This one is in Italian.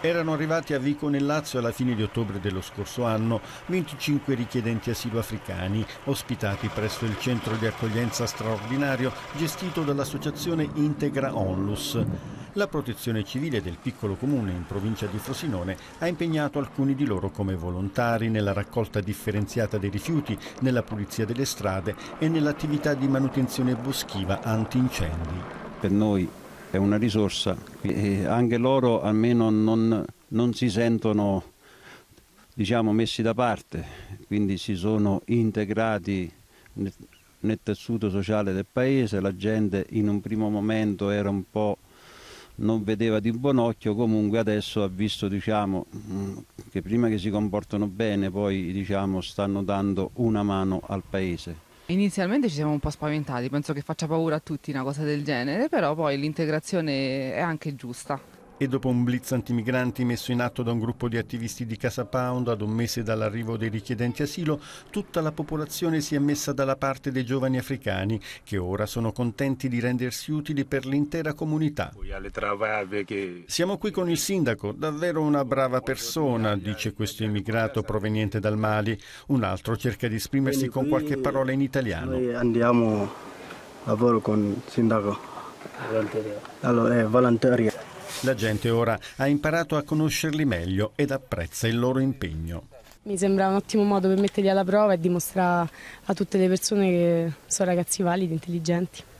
Erano arrivati a Vico nel Lazio alla fine di ottobre dello scorso anno 25 richiedenti asilo africani, ospitati presso il centro di accoglienza straordinario gestito dall'associazione Integra Onlus. La protezione civile del piccolo comune in provincia di Frosinone ha impegnato alcuni di loro come volontari nella raccolta differenziata dei rifiuti, nella pulizia delle strade e nell'attività di manutenzione boschiva antincendi. Per noi è una risorsa e anche loro almeno non si sentono, diciamo, messi da parte, quindi si sono integrati nel tessuto sociale del paese. La gente in un primo momento era un po', non vedeva di buon occhio, comunque adesso ha visto, diciamo, che prima che si comportano bene poi, diciamo, stanno dando una mano al paese. Inizialmente ci siamo un po' spaventati, penso che faccia paura a tutti una cosa del genere, però poi l'integrazione è anche giusta. E dopo un blitz antimigranti messo in atto da un gruppo di attivisti di Casa Pound ad un mese dall'arrivo dei richiedenti asilo, tutta la popolazione si è messa dalla parte dei giovani africani che ora sono contenti di rendersi utili per l'intera comunità. Siamo qui con il sindaco, davvero una brava persona, dice questo immigrato proveniente dal Mali. Un altro cerca di esprimersi con qualche parola in italiano. Noi andiamo a lavoro con il sindaco. Allora, volontari. La gente ora ha imparato a conoscerli meglio ed apprezza il loro impegno. Mi sembra un ottimo modo per metterli alla prova e dimostrare a tutte le persone che sono ragazzi validi, intelligenti.